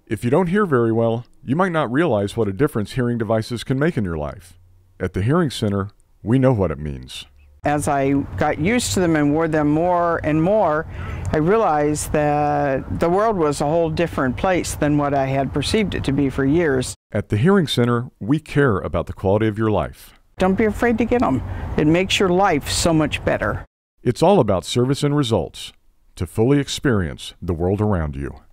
If you don't hear very well, you might not realize what a difference hearing devices can make in your life. At the Hearing Center, we know what it means. As I got used to them and wore them more and more, I realized that the world was a whole different place than what I had perceived it to be for years. At the Hearing Center, we care about the quality of your life. Don't be afraid to get them. It makes your life so much better. It's all about service and results to fully experience the world around you.